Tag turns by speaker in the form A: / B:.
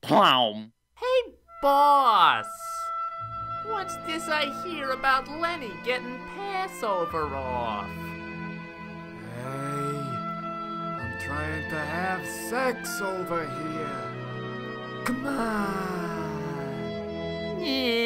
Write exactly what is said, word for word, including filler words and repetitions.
A: Plow.
B: Hey, boss! What's this I hear about Lenny getting Passover off?
C: Hey, I'm trying to have sex over here. Come on.
B: Yeah.